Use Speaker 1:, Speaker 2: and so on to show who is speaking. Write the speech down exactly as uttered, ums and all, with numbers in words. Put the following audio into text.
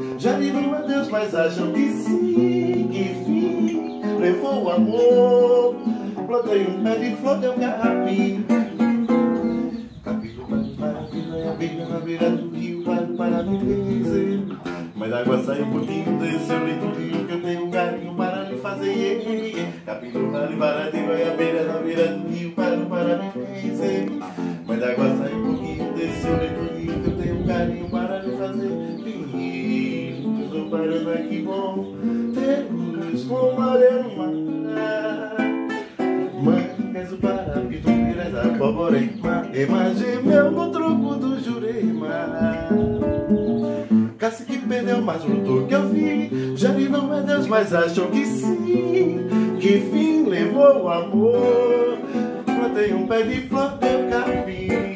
Speaker 1: Jari não é Deus, mas acham que sim. Que fim levou o amor. Plantei um pé de flor, deu carrapi. Capítulo para a beira, na beira do rio, para para me dizer. Mas a água sai um pouquinho desse eu leito do rio, que eu tenho um carinho para lhe fazer. Capítulo para para a beira, na beira do rio, para para me dizer. Mas a água sai um pouquinho desse eu leito do rio, que eu tenho um carinho para lhe fazer. Rio, estou parando aqui, bom ter luz com marema. Mangas o parapito, piras a poborema. Gemeu no tronco do Jurema. Cacique perdeu, mas lutou que eu vi. Jari não é Deus, mas acham que sim. Que fim levou o amor. Plantei um pé de flor, deu capim.